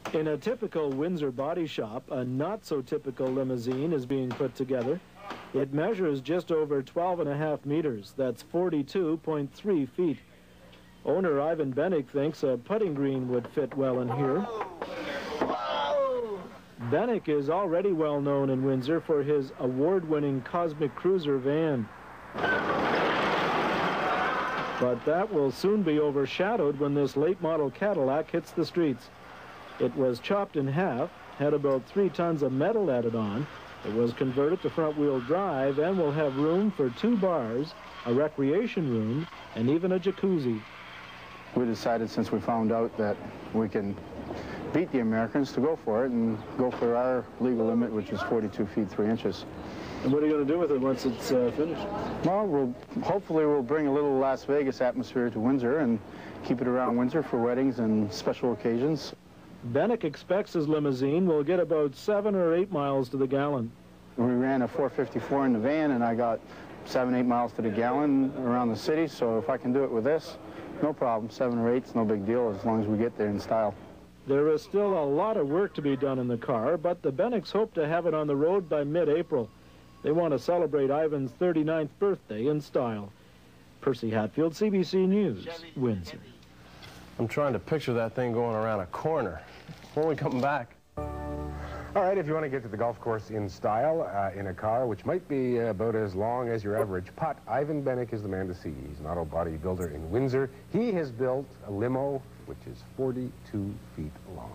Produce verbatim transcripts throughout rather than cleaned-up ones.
In a typical Windsor body shop, a not-so-typical limousine is being put together. It measures just over twelve and a half meters. That's forty-two point three feet. Owner Ivan Bennick thinks a putting green would fit well in here. Bennick is already well known in Windsor for his award-winning Cosmic Cruiser van. But that will soon be overshadowed when this late-model Cadillac hits the streets. It was chopped in half, had about three tons of metal added on. It was converted to front-wheel drive and will have room for two bars, a recreation room, and even a jacuzzi. We decided, since we found out that we can beat the Americans, to go for it and go for our legal limit, which is forty-two feet three inches. And what are you going to do with it once it's uh, finished? Well, we'll hopefully we'll bring a little Las Vegas atmosphere to Windsor and keep it around Windsor for weddings and special occasions. Bennick expects his limousine will get about seven or eight miles to the gallon. We ran a four fifty-four in the van, and I got seven, eight miles to the gallon around the city, so if I can do it with this, no problem. Seven or eight's no big deal as long as we get there in style. There is still a lot of work to be done in the car, but the Bennicks hope to have it on the road by mid-April. They want to celebrate Ivan's thirty-ninth birthday in style. Percy Hatfield, C B C News, Windsor. I'm trying to picture that thing going around a corner. When are we coming back? All right, if you want to get to the golf course in style, uh, in a car, which might be about as long as your average putt, Ivan Bennick is the man to see. He's an auto body builder in Windsor. He has built a limo, which is forty-two feet long.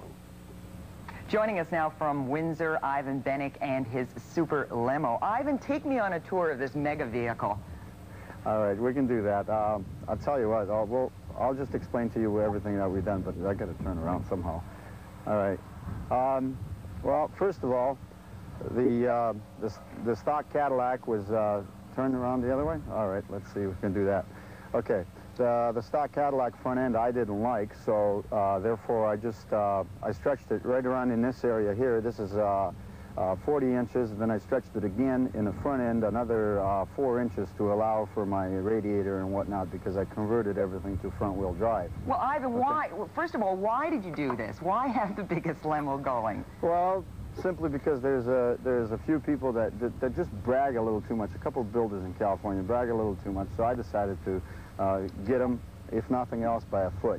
Joining us now from Windsor, Ivan Bennick and his super limo. Ivan, take me on a tour of this mega vehicle. All right, we can do that. Um, I'll tell you what, I'll, we'll, I'll just explain to you everything that we've done, but I got to turn around somehow. All right. Um, well, first of all, the, uh, the, the stock Cadillac was uh, turned around the other way. All right, let's see if we can do that. Okay. The, the stock Cadillac front end I didn't like, so uh, therefore I just uh, I stretched it right around in this area here. This is uh, uh, forty inches, and then I stretched it again in the front end another uh, four inches to allow for my radiator and whatnot, because I converted everything to front-wheel drive. Well, Ivan, okay. why? Well, first of all, why did you do this? Why have the biggest limo going? Well, simply because there's a there's a few people that, that that just brag a little too much. A couple of builders in California brag a little too much, so I decided to uh, get them, if nothing else, by a foot.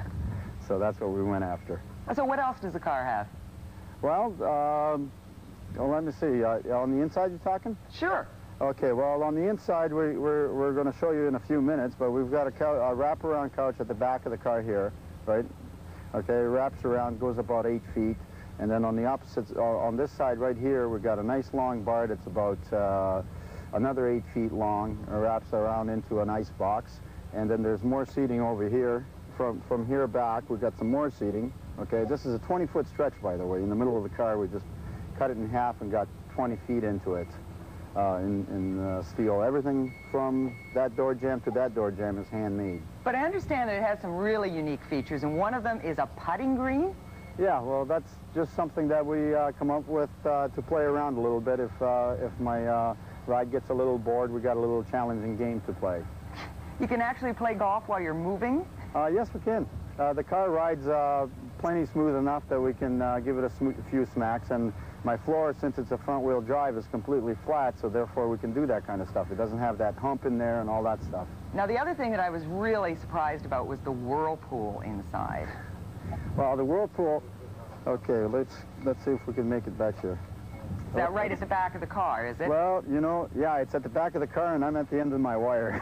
So that's what we went after. So what else does the car have? Well, um, well let me see. Uh, on the inside, you're talking? Sure. Okay. Well, on the inside, we, we're we're going to show you in a few minutes, but we've got a, cou a wraparound couch at the back of the car here, right? Okay, it wraps around, goes about eight feet. And then on the opposite, uh, on this side right here, we've got a nice long bar that's about uh, another eight feet long. It wraps around into an ice box. And then there's more seating over here. From, from here back, we've got some more seating. Okay, this is a twenty foot stretch, by the way. In the middle of the car, we just cut it in half and got twenty feet into it uh, in, in uh, steel. Everything from that door jamb to that door jamb is handmade. But I understand that it has some really unique features, and one of them is a putting green? Yeah, well, that's just something that we uh, come up with uh, to play around a little bit. If, uh, if my uh, ride gets a little bored, we got a little challenging game to play. You can actually play golf while you're moving? Uh, yes, we can. Uh, the car rides uh, plenty smooth enough that we can uh, give it a sm few smacks, and my floor, since it's a front-wheel drive, is completely flat, so therefore we can do that kind of stuff. It doesn't have that hump in there and all that stuff. Now, the other thing that I was really surprised about was the whirlpool inside. Well, the whirlpool, okay, let's, let's see if we can make it back here. Is that right at the back of the car, is it? Well, you know, yeah, it's at the back of the car, and I'm at the end of my wire.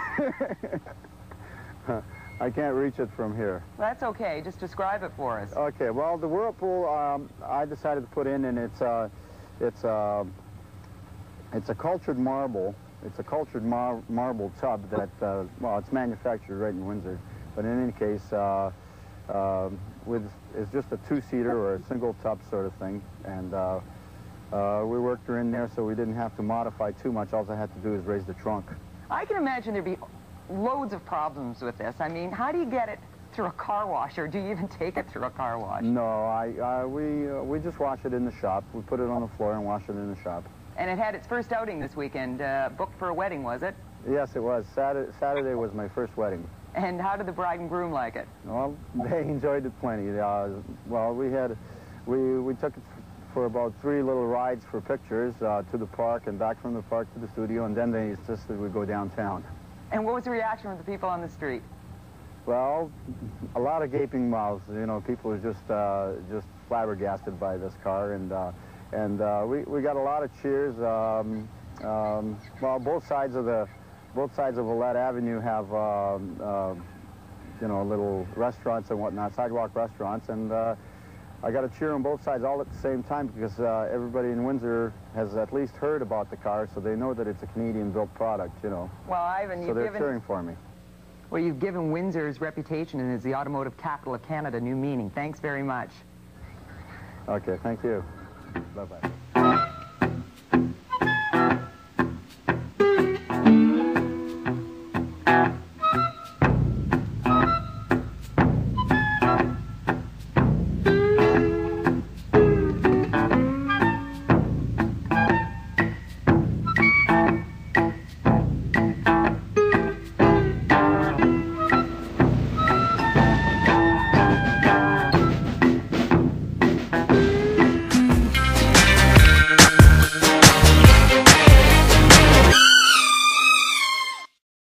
I can't reach it from here. That's okay. Just describe it for us. Okay, well, the whirlpool um, I decided to put in, and it's, uh, it's, uh, it's a cultured marble. It's a cultured mar marble tub that, uh, well, it's manufactured right in Windsor. But in any case, uh, uh, with, it's just a two-seater or a single tub sort of thing. And uh, uh, we worked her in there so we didn't have to modify too much. All I had to do is raise the trunk. I can imagine there'd be loads of problems with this. I mean, how do you get it through a car wash, or do you even take it through a car wash? No, I, uh, we, uh, we just wash it in the shop. We put it on the floor and wash it in the shop. And it had its first outing this weekend, uh, booked for a wedding, was it? Yes, it was. Saturday, Saturday was my first wedding. And how did the bride and groom like it? Well, they enjoyed it plenty. Uh, well, we had we, we took it for about three little rides for pictures uh, to the park and back from the park to the studio, and then they insisted we go downtown. And what was the reaction of the people on the street? Well, a lot of gaping mouths. You know, people were just uh, just flabbergasted by this car, and uh, and uh, we we got a lot of cheers. Um, um, well, both sides of the both sides of Willette Avenue have um, uh, you know, little restaurants and whatnot, sidewalk restaurants, and uh, I got a cheer on both sides all at the same time because uh, everybody in Windsor has at least heard about the car, so they know that it's a Canadian-built product, you know. Well, Ivan, so you've they're given... cheering for me. Well, you've given Windsor's reputation as the automotive capital of Canada new meaning. Thanks very much. Okay, thank you. Bye-bye.